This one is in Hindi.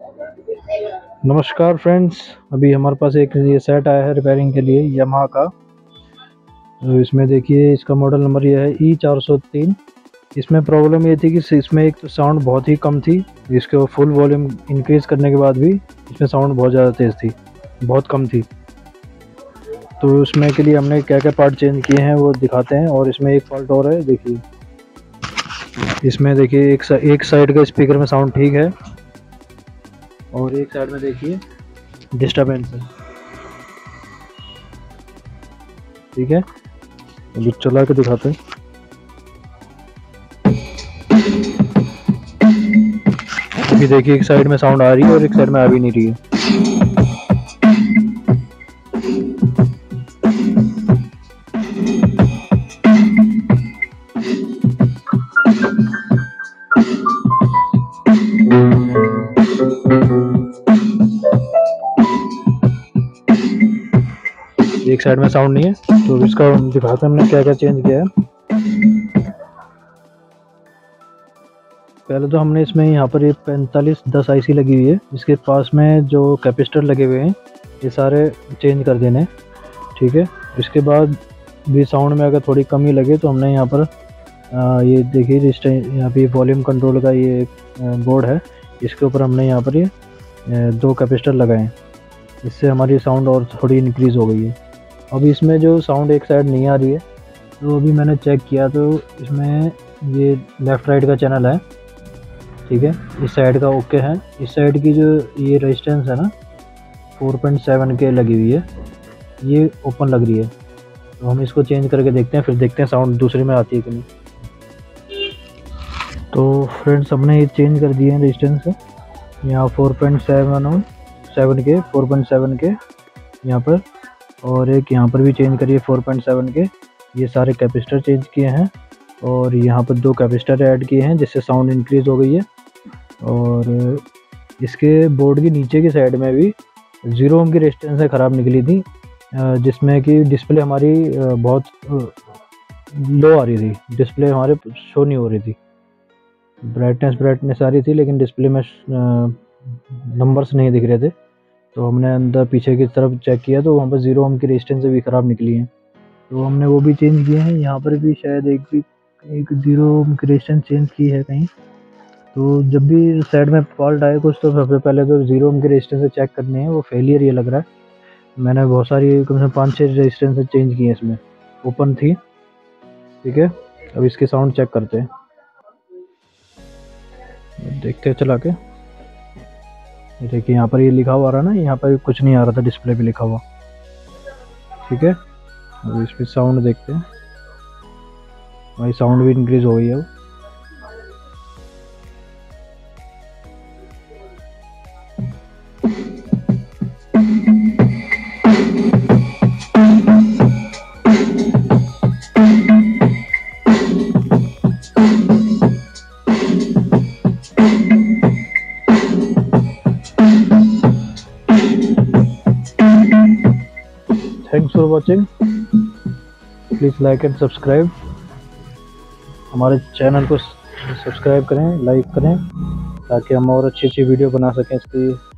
नमस्कार फ्रेंड्स, अभी हमारे पास एक ये सेट आया है रिपेयरिंग के लिए यामाहा का। तो इसमें देखिए, इसका मॉडल नंबर ये है E403। इसमें प्रॉब्लम ये थी कि इसमें एक तो साउंड बहुत ही कम थी। इसको फुल वॉल्यूम इंक्रीज़ करने के बाद भी इसमें साउंड बहुत ज़्यादा तेज़ थी, बहुत कम थी। तो उसमें के लिए हमने क्या क्या पार्ट चेंज किए हैं वो दिखाते हैं। और इसमें एक फॉल्ट और है, देखिए इसमें देखिए एक साइड का स्पीकर में साउंड ठीक है और एक साइड में देखिए डिस्टर्बेंस है। ठीक है, अभी चला के दिखाते हैं। अभी देखिए एक साइड में साउंड आ रही है और एक साइड में आ भी नहीं रही है। एक साइड में साउंड नहीं है, तो इसका दिखाते हैं हमने क्या क्या चेंज किया है। पहले तो हमने इसमें यहाँ पर ये 4510 आईसी लगी हुई है, इसके पास में जो कैपेसिटर लगे हुए हैं ये सारे चेंज कर देने। ठीक है, इसके बाद भी साउंड में अगर थोड़ी कमी लगे तो हमने यहाँ पर ये देखिए यहाँ पे वॉल्यूम कंट्रोल का ये बोर्ड है, इसके ऊपर हमने यहाँ पर ये 2 कैपेसिटर लगाए हैं। इससे हमारी साउंड और थोड़ी इंक्रीज़ हो गई है। अब इसमें जो साउंड एक साइड नहीं आ रही है, तो अभी मैंने चेक किया तो इसमें ये लेफ़्ट राइट का चैनल है। ठीक है, इस साइड का ओके है। इस साइड की जो ये रेजिस्टेंस है ना 4.7 के लगी हुई है, ये ओपन लग रही है। तो हम इसको चेंज करके देखते हैं, फिर देखते हैं साउंड दूसरे में आती है कि नहीं। तो फ्रेंड्स, हमने ये चेंज कर दिए हैं रेजिस्टेंस है। यहाँ 4.7 के 4.7 के यहाँ पर, और एक यहाँ पर भी चेंज करिए 4.7 के। ये सारे कैपेसिटर चेंज किए हैं और यहाँ पर 2 कैपेसिटर ऐड किए हैं जिससे साउंड इंक्रीज़ हो गई है। और इसके बोर्ड की नीचे की साइड में भी 0 ओम की रेजिस्टेंस ख़राब निकली थी, जिसमें कि डिस्प्ले हमारी बहुत लो आ रही थी। डिस्प्ले हमारे शो नहीं हो रही थी, ब्राइटनेस आ रही थी लेकिन डिस्प्ले में नंबर्स नहीं दिख रहे थे। तो हमने अंदर पीछे की तरफ चेक किया तो वहाँ पर 0 ओम की रेजिस्टेंस भी ख़राब निकली हैं, तो हमने वो भी चेंज किए हैं। यहाँ पर भी शायद एक 0 ओम की रेजिस्टेंस चेंज की है कहीं। तो जब भी साइड में फॉल्ट आए कुछ, तो सबसे पहले तो 0 ओम की रेजिस्टेंस चेक करनी है, वो फेलियर ये लग रहा है। मैंने बहुत सारी कम से कम 5-6 रेजिस्टेंस चेंज की हैं, इसमें ओपन थी। ठीक है, अब इसके साउंड चेक करते हैं, देखते हैं चला के। देखिए यहाँ पर ये लिखा हुआ रहा ना, यहाँ पर कुछ नहीं आ रहा था डिस्प्ले पे लिखा हुआ। ठीक है, अब इस पर साउंड देखते हैं। भाई साउंड भी इंक्रीज़ हो गई है। Thanks for watching, please like and subscribe. हमारे चैनल को सब्सक्राइब करें, लाइक करें, ताकि हम और अच्छी वीडियो बना सकें इसकी।